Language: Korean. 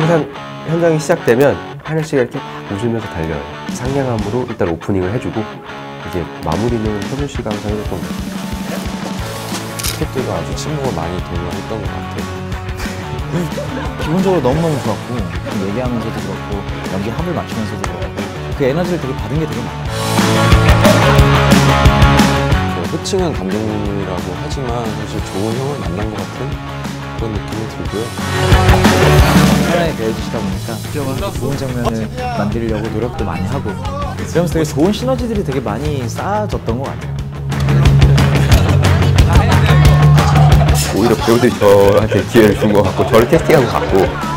항상 현장이 시작되면 하늘 씨가 이렇게 막 웃으면서 달려요. 상냥함으로 일단 오프닝을 해주고 이제 마무리는 현준 씨가 항상 해줄 겁니다. 스태프들과 아주 친목을 많이 도모했던 것 같아요. 기본적으로 너무너무 좋았고 얘기하면서도 그렇고 연기 합을 맞추면서도 그렇고 그 에너지를 되게 받은 게 되게 많아요. 호칭은 감독님이라고 하지만 사실 좋은 형을 만난 것 같은 그런 느낌이 들고요. 편하게 대해주시다 보니까 좋은 장면을 만들려고 노력도 많이 하고 그러면서 되게 좋은 시너지들이 되게 많이 쌓아졌던 것 같아요. 오히려 배우들이 저한테 기회를 준 것 같고 저를 캐스팅한 것 같고